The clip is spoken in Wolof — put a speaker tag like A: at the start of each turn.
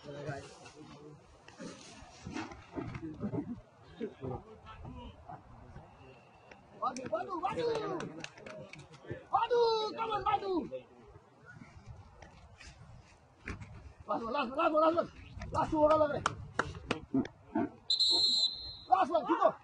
A: Wadoo, come on, wadoo. Last one, keep up.